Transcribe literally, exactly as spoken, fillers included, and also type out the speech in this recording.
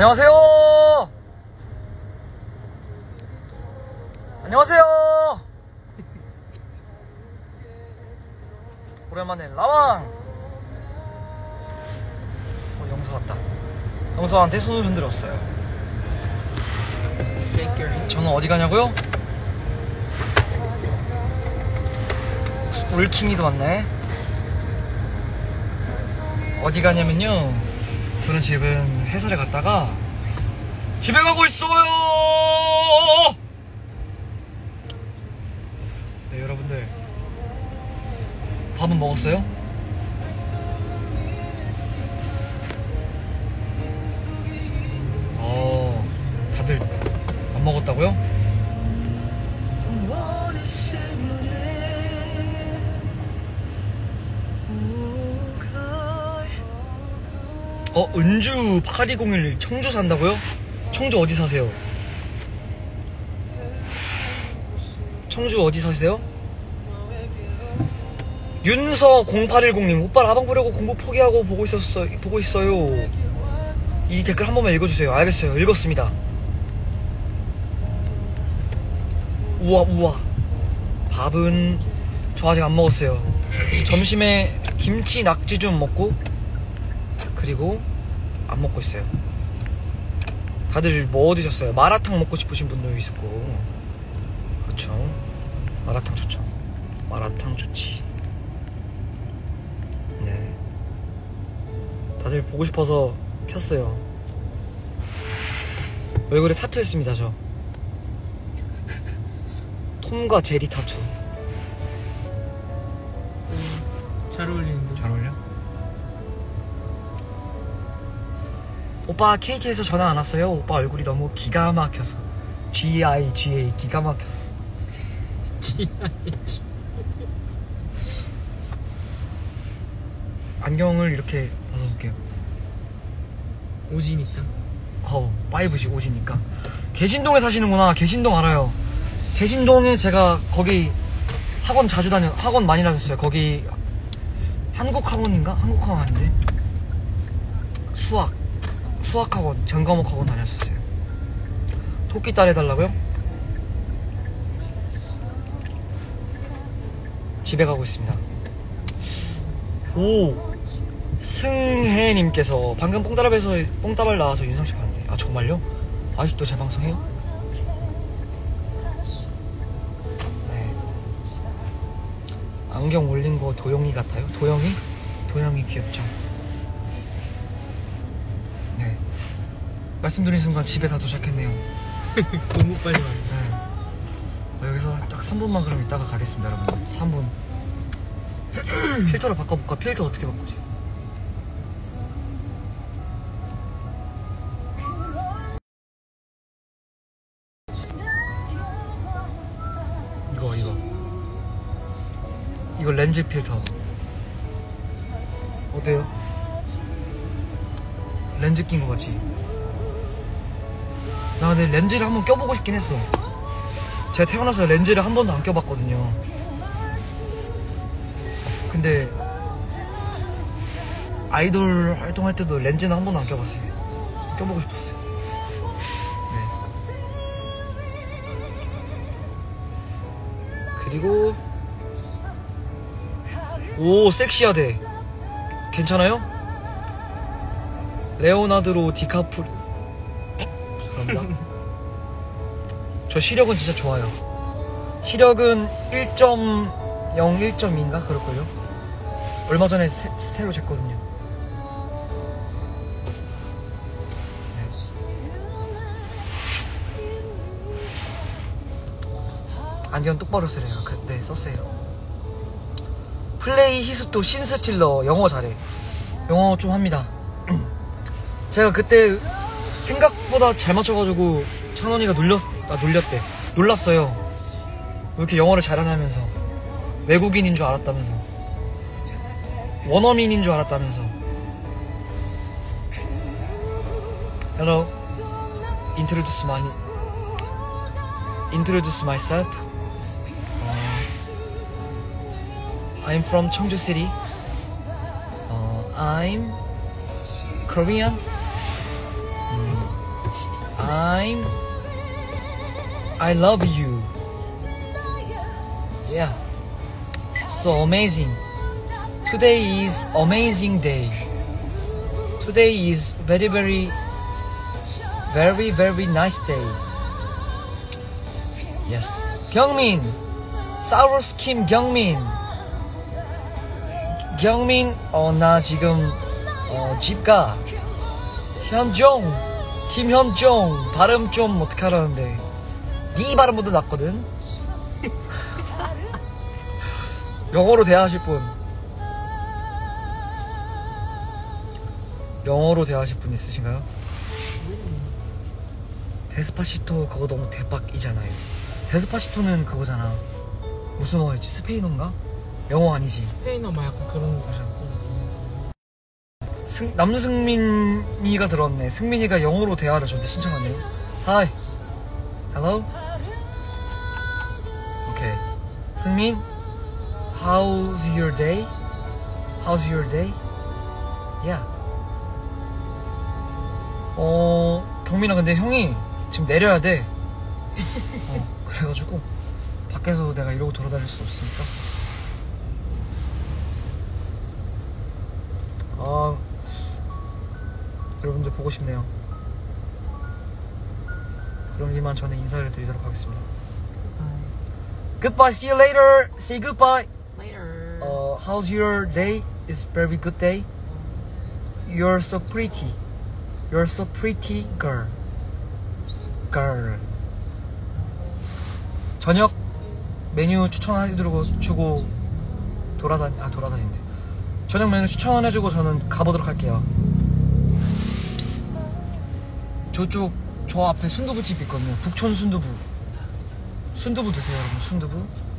안녕하세요. 안녕하세요. 오랜만에 라왕. 어, 영서 왔다. 영서한테 손을 흔들었어요. 저는 어디 가냐고요? 울킹이도 왔네. 어디 가냐면요, 저는 지금 회사를 갔다가 집에 가고 있어요. 네, 여러분들 밥은 먹었어요? 어, 다들 안 먹었다고요? 어, 은주 팔이공일 청주 산다고요? 청주 어디 사세요? 청주 어디 사세요? 윤서 공팔일공님, 오빠 라방 보려고 공부 포기하고 보고 있었어, 보고 있어요. 이 댓글 한 번만 읽어주세요. 알겠어요. 읽었습니다. 우와 우와. 밥은 저 아직 안 먹었어요. 점심에 김치 낙지 좀 먹고, 그리고 안 먹고 있어요. 다들 뭐 드셨어요? 마라탕 먹고 싶으신 분도 있었고. 그렇죠. 마라탕 좋죠. 마라탕 좋지. 네, 다들 보고 싶어서 켰어요. 얼굴에 타투 했습니다. 저 톰과 제리 타투. 음, 잘 어울리는데. 잘 어울려? 오빠 케이티에서 전화 안 왔어요? 오빠 얼굴이 너무 기가 막혀서. 지 아이 지 에이 기가 막혀서. 지 아이 지. 안경을 이렇게 벗어볼게요. 오지니까. 어, 파이브지 오지니까. 개신동에 사시는구나. 개신동 알아요. 개신동에 제가 거기 학원 자주 다녀, 학원 많이 다녔어요. 거기 한국학원인가? 한국학원 아닌데? 수학 수학학원, 전 과목 학원 다녔었어요. 토끼 딸 해달라고요? 집에 가고 있습니다. 오, 승혜님께서 방금 뽕따발에서 뽕따발 나와서 윤상씨 봤는데, 아 정말요? 아직도 제 방송해요? 네. 안경 올린 거 도영이 같아요? 도영이? 도영이 귀엽죠? 네. 말씀드린 순간 집에 다 도착했네요. 너무 빨리 왔네. 네. 어, 여기서 딱 삼 분만 그럼 이따가 가겠습니다, 여러분. 삼 분. 필터를 바꿔볼까? 필터 어떻게 바꾸지? 이거 이거 이거 렌즈 필터 어때요? 렌즈 낀 거 같지? 나 근데 렌즈를 한번 껴보고 싶긴 했어. 제가 태어나서 렌즈를 한 번도 안 껴봤거든요. 근데 아이돌 활동할 때도 렌즈는 한 번도 안 껴봤어요. 껴보고 싶었어요. 네. 그리고 오, 섹시하대. 괜찮아요? 레오나드로 디카프리. 감사합니다. 저 시력은 진짜 좋아요. 시력은 일 점 영, 일 점 이인가 그럴걸요? 얼마 전에 세, 스테로 쟀거든요. 네. 안경 똑바로 쓰래요. 그때 썼어요. 플레이 히스토 신스틸러 영어 잘해. 영어 좀 합니다. 제가 그때 생각보다 잘 맞춰가지고 찬원이가 놀렸, 아, 놀렸대. 놀랐어요. 왜 이렇게 영어를 잘하냐면서. 외국인인 줄 알았다면서. 원어민인 줄 알았다면서. Hello. Introduce my Introduce myself. Uh, I'm from Cheongju City. Uh, I'm Korean. 음, I'm I love you. Yeah. So amazing. Today is amazing day. Today is very very very very nice day. Yes. 경민. 사우루스 킴 경민. 경민 어 나 지금 어 집가. 현종. 김현종 발음 좀 어떻게 하라는데 네 발음보다 낫거든. 영어로 대화하실 분 영어로 대화하실 분 있으신가요? 데스파시토 그거 너무 대박이잖아요. 데스파시토는 그거잖아. 무슨 어였지? 스페인어인가? 영어 아니지. 스페인어 막 약간 그런 거죠. 승, 남승민이가 들었네. 승민이가 영어로 대화를 저한테 신청하네요. Hi. Hello. 오케이. 승민. How's your day? How's your day? Yeah. 어, 경민아 근데 형이 지금 내려야 돼. 어, 그래가지고 밖에서 내가 이러고 돌아다닐 수 없으니까. 아, 여러분들 보고 싶네요. 그럼 이만 저는 인사를 드리도록 하겠습니다. Goodbye. See you later. Say goodbye. Later. Uh, how's your day? It's very good day. You're so pretty. You're so pretty girl. Girl. 저녁 메뉴 추천해주고 주고 돌아다니 아 돌아다닌대. 저녁 메뉴 추천해주고 저는 가보도록 할게요. 저쪽 저 앞에 순두부집 있거든요. 북촌 순두부. 순두부 드세요 여러분. 순두부.